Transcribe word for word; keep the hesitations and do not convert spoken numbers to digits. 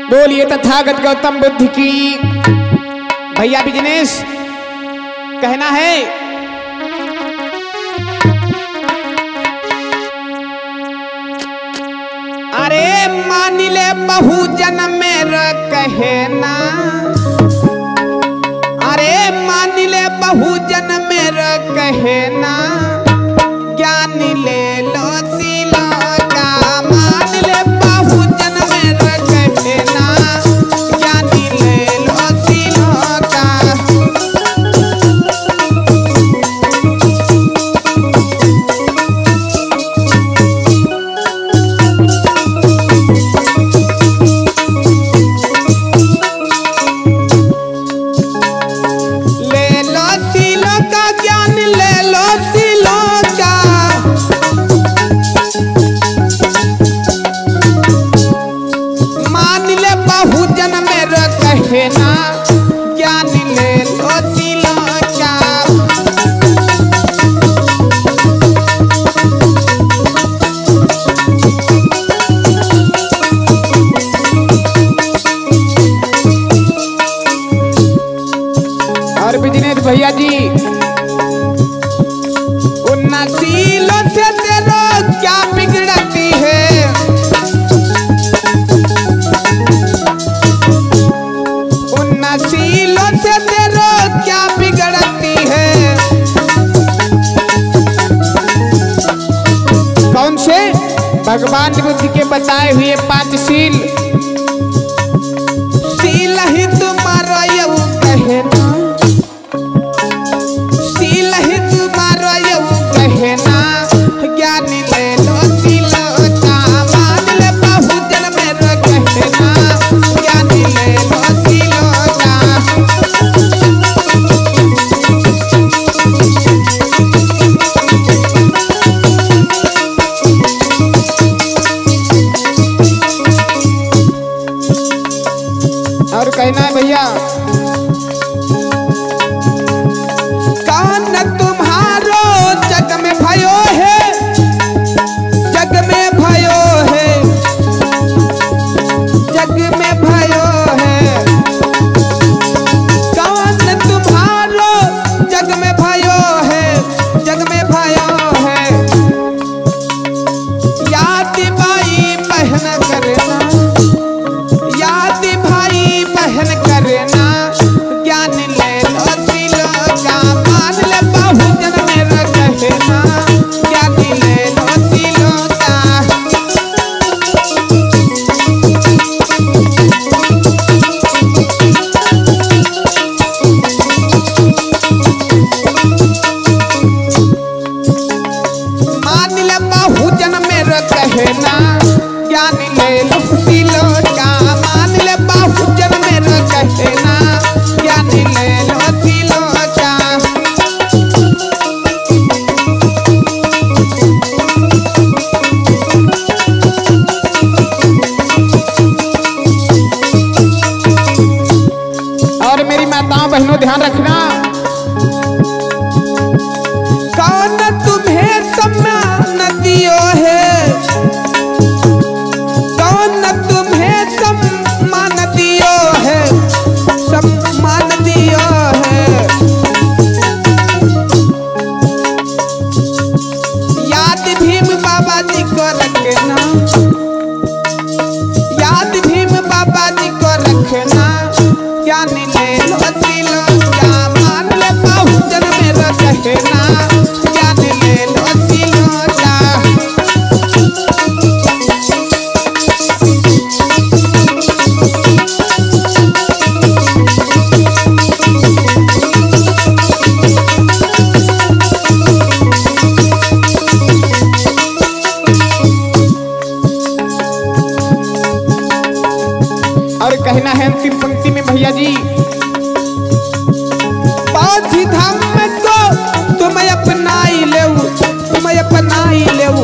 बोलिए तथागत गौतम बुद्ध की। भैया बिजनेस कहना है, अरे मान ले बहु जन्म मेरा कहना, अरे मान ले बहु जन्म मेरा कहना, ज्ञान ले लो सिलो का। मान ले बहु जन्म मेरा कहना, ज्ञान ले लो सिलो का। ज्ञान ले लो सिलो का। और बिजनेस भैया जी, उन्नसीलों से तेरो क्या बिगड़ती है, उन्नसीलों से तेरो क्या बिगड़ती है। कौन से? भगवान बुद्ध के बताए हुए पांच सील। सील ही तुम्हारा यऊ कहना, सील ही तुम्हारा यऊ कहना, ज्ञान ले लो सिलो का। मान ले बहु जन्म मेरा कहना, ज्ञान ले लो सिलो का। और कहना है भैया, कौन तुम्हारो जग में भयो है, जग में भयो है, जग में भयो है। कौन तुम्हारो जग में भयो है, जग में भयो है। याद भाई बहन करना, याद भाई बहन करना, ज्ञान ले लो सिलो का। मान ले बहु जन्म मेरा कहना, ज्ञान ले लो सिलो का। मान ले बहु जन्म मेरा कहना, ज्ञान ले लो सिलो का। मान ले बहु जन्म मेरा कहना, ज्ञान ले लो सिलो का। और मेरी माताओं बहनों ध्यान रखना, कौन तुम्हें सम्मान दियो है, कौन तुम्हें सम्मान दियो है, सम्मान दियो है। याद भीम बाबा जी को रखना, याद भीम बाबा जी को रखना, ज्ञान ले लो सिलो का। मान ले बहु जन्म मेरा कहना, ज्ञान ले लो सिलो का। और कहना है अंतिम पंक्ति में भैया जी, पांच धाम को तुम अपनाई ले, तुम अपनाई ले।